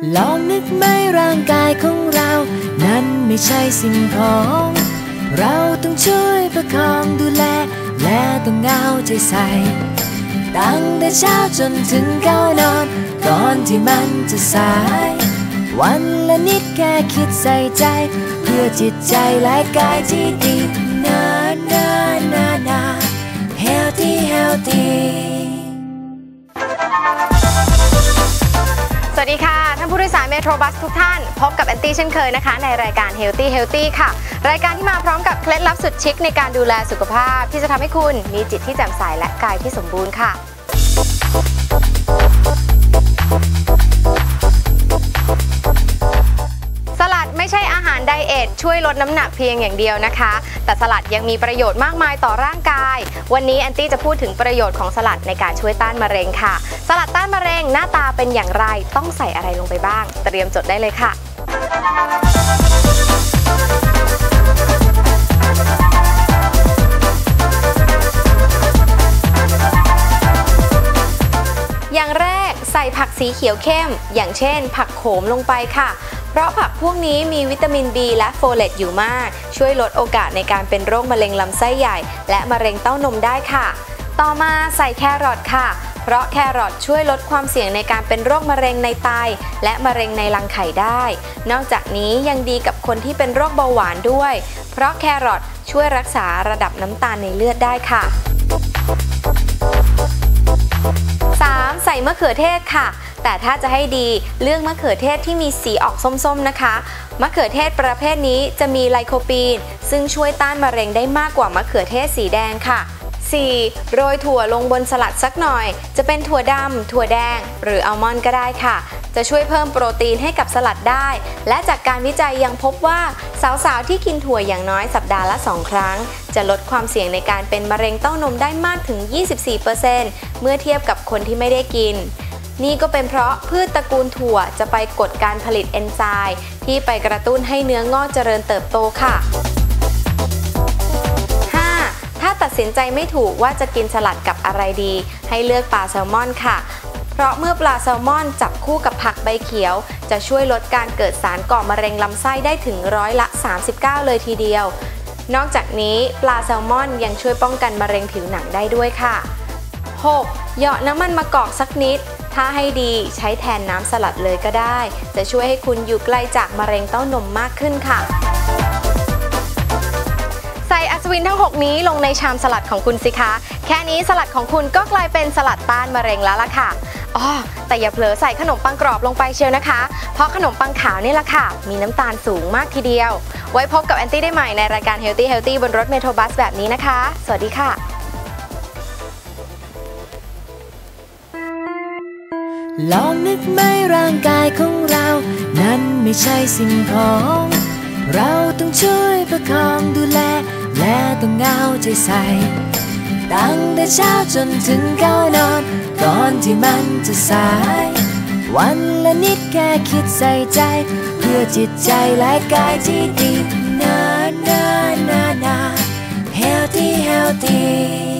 ลองนึกไหมร่างกายของเรานั้นไม่ใช่สิ่งของเราต้องช่วยประคองดูแลและต้องเอาใจใส่ตั้งแต่เช้าจนถึงเข้านอนก่อนที่มันจะสายวันละนิดแค่คิดใส่ใจเพื่อจิตใจและกายที่ดีนานานานา healthy healthy สวัสดีค่ะท่านผู้โดยสารเมโทรบัสทุกท่านพบกับแอนตี้เช่นเคยนะคะในรายการ Healthy Healthy ค่ะรายการที่มาพร้อมกับเคล็ดลับสุดชิคในการดูแลสุขภาพที่จะทำให้คุณมีจิตที่แจ่มใสและกายที่สมบูรณ์ค่ะสลัดไม่ใช่อาหารไดเอทช่วยลดน้ำหนักเพียงอย่างเดียวนะคะแต่สลัดยังมีประโยชน์มากมายต่อร่างกายวันนี้แอนตี้จะพูดถึงประโยชน์ของสลัดในการช่วยต้านมะเร็งค่ะสลัดต้านมะเร็งหน้าตาเป็นอย่างไรต้องใส่อะไรลงไปบ้างเตรียมจดได้เลยค่ะอย่างแรกใส่ผักสีเขียวเข้มอย่างเช่นผักโขมลงไปค่ะเพราะผักพวกนี้มีวิตามิน B และโฟเลตอยู่มากช่วยลดโอกาสในการเป็นโรคมะเร็งลำไส้ใหญ่และมะเร็งเต้านมได้ค่ะต่อมาใส่แครอทค่ะเพราะแครอทช่วยลดความเสี่ยงในการเป็นโรคมะเร็งในไตและมะเร็งในรังไข่ได้นอกจากนี้ยังดีกับคนที่เป็นโรคเบาหวานด้วยเพราะแครอทช่วยรักษาระดับน้ำตาลในเลือดได้ค่ะ3. ใส่มะเขือเทศค่ะแต่ถ้าจะให้ดีเลือกมะเขือเทศที่มีสีออกส้มๆนะคะมะเขือเทศประเภทนี้จะมีไลโคปีนซึ่งช่วยต้านมะเร็งได้มากกว่ามะเขือเทศสีแดงค่ะ 4. โรยถั่วลงบนสลัดสักหน่อยจะเป็นถั่วดำถั่วแดงหรืออัลมอนด์ก็ได้ค่ะจะช่วยเพิ่มโปรตีนให้กับสลัดได้และจากการวิจัยยังพบว่าสาวๆที่กินถั่วอย่างน้อยสัปดาห์ละ2ครั้งจะลดความเสี่ยงในการเป็นมะเร็งเต้านมได้มากถึง 24% เมื่อเทียบกับคนที่ไม่ได้กินนี่ก็เป็นเพราะพืชตระกูลถั่วจะไปกดการผลิตเอนไซม์ที่ไปกระตุ้นให้เนื้องอกเจริญเติบโตค่ะ 5. ถ้าตัดสินใจไม่ถูกว่าจะกินสลัดกับอะไรดีให้เลือกปลาแซลมอนค่ะเพราะเมื่อปลาแซลมอนจับคู่กับผักใบเขียวจะช่วยลดการเกิดสารก่อมะเร็งลำไส้ได้ถึง39%เลยทีเดียวนอกจากนี้ปลาแซลมอนยังช่วยป้องกันมะเร็งผิวหนังได้ด้วยค่ะ 6. เหยาะน้ำมันมะกอกสักนิดถ้าให้ดีใช้แทนน้ำสลัดเลยก็ได้จะช่วยให้คุณอยู่ไกลจากมะเร็งเต้านมมากขึ้นค่ะใส่อัศวินทั้ง6นี้ลงในชามสลัดของคุณสิคะแค่นี้สลัดของคุณก็กลายเป็นสลัดต้านมะเร็งแล้วล่ะค่ะแต่อย่าเผลอใส่ขนมปังกรอบลงไปเชียวนะคะเพราะขนมปังขาวนี่แหละค่ะมีน้ำตาลสูงมากทีเดียวไว้พบกับแอนตี้ได้ใหม่ในรายการ Healthy Healthy บนรถเมโทรบัสแบบนี้นะคะสวัสดีค่ะลองนึกไหมร่างกายของเรานั้นไม่ใช่สิ่งของเราต้องช่วยประคองดูแลและต้องเอาใจใส่ตั้งแต่เช้าจนถึงเข้านอนก่อนที่มันจะสายวันละนิดแค่คิดใส่ใจเพื่อจิตใจและกายที่ดีนานานานา healthy healthy